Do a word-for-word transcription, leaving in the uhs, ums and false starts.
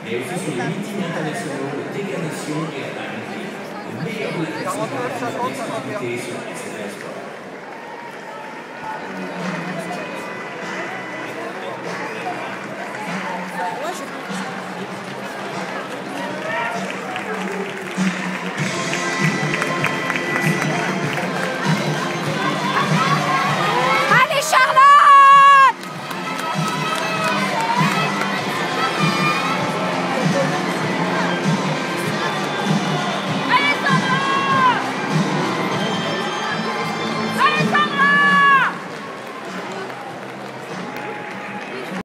mais aussi sur les meetings internationaux de déclination et à Paris. Le meilleur de la classe sur S F R Sport.